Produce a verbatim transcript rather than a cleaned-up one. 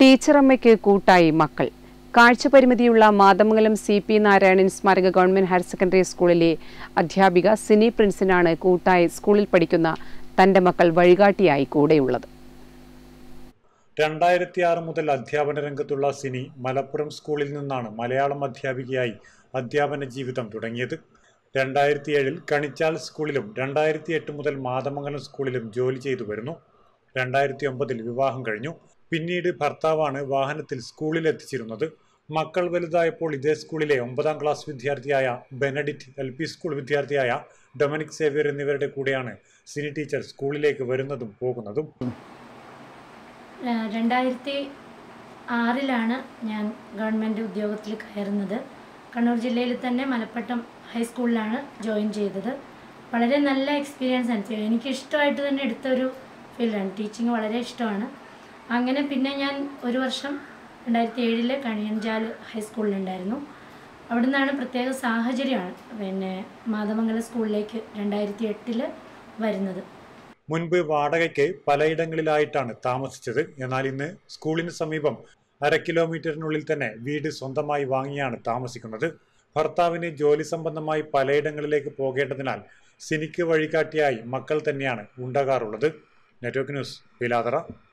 ടീച്ചറമ്മയ്ക്ക് കൂട്ടായി മക്കൾ. കാഴ്ചപരിമിതിയുള്ള മാതമംഗലം സി പി നാരായണൻ സ്മാരക ഗവൺമെന്റ് ഹയർ സെക്കൻഡറി സ്കൂളിലെ അധ്യാപിക സിനി പ്രിൻസിനാണ് കൂട്ടായി സ്കൂളിൽ പഠിക്കുന്ന തന്റെ മക്കൾ വഴികാട്ടിയായി കൂടെയുള്ളത്. രണ്ടായിരത്തി ആറ് മുതൽ അധ്യാപന രംഗത്തുള്ള സിനി മലപ്പുറം സ്കൂളിൽ നിന്നാണ് മലയാളം അധ്യാപികയായി അധ്യാപന ജീവിതം തുടങ്ങിയത്. രണ്ടായിരത്തി ഏഴിൽ കണിച്ചാൽ സ്കൂളിലും രണ്ടായിരത്തി എട്ട് മുതൽ മാതമംഗലം സ്കൂളിലും ജോലി ചെയ്തു വരുന്നു. രണ്ടായിരത്തി ഒമ്പതിൽ വിവാഹം കഴിഞ്ഞു. പിന്നീട് ഭർത്താവാണ് വാഹനത്തിൽ സ്കൂളിൽ എത്തിച്ചിരുന്നത്. മക്കൾ വലുതായപ്പോൾ ഇതേ സ്കൂളിലെ ഒമ്പതാം ക്ലാസ് വിദ്യാർത്ഥിയായ ബെനഡിറ്റ്, എൽ പി സ്കൂൾ വിദ്യാർത്ഥിയായ ഡൊമിനിക് സേവ്യർ എന്നിവരുടെ കൂടെയാണ് സിനി ടീച്ചർ സ്കൂളിലേക്ക് വരുന്നതും പോകുന്നതും. രണ്ടായിരത്തി ആറിലാണ് ഞാൻ ഗവൺമെൻറ് ഉദ്യോഗത്തിൽ കയറുന്നത്. കണ്ണൂർ ജില്ലയിൽ തന്നെ മലപ്പട്ടം ഹൈസ്കൂളിലാണ് ജോയിൻ ചെയ്തത്. വളരെ നല്ല എക്സ്പീരിയൻസ് ആണ്. എനിക്ക് ഇഷ്ടമായിട്ട് തന്നെ എടുത്തൊരു ഫീൽഡാണ്. ടീച്ചിങ് വളരെ ഇഷ്ടമാണ്. അങ്ങനെ പിന്നെ ഞാൻ ഒരു വർഷം രണ്ടായിരത്തി ഏഴില് കണിയഞ്ചാൽ ഹൈസ്കൂളിലുണ്ടായിരുന്നു. അവിടെ നിന്നാണ് പ്രത്യേക സാഹചര്യമാണ് പിന്നെ മാതമംഗലം സ്കൂളിലേക്ക് രണ്ടായിരത്തി എട്ടില് വരുന്നത്. മുൻപ് വാടകയ്ക്ക് പലയിടങ്ങളിലായിട്ടാണ് താമസിച്ചത്. എന്നാൽ ഇന്ന് സ്കൂളിന് സമീപം അര കിലോമീറ്ററിനുള്ളിൽ തന്നെ വീട് സ്വന്തമായി വാങ്ങിയാണ് താമസിക്കുന്നത്. ഭർത്താവിന് ജോലി സംബന്ധമായി പലയിടങ്ങളിലേക്ക് പോകേണ്ടതിനാൽ സിനിക്ക് വഴികാട്ടിയായി മക്കൾ തന്നെയാണ് ഉണ്ടാകാറുള്ളത്. Network news, പിലാതറ.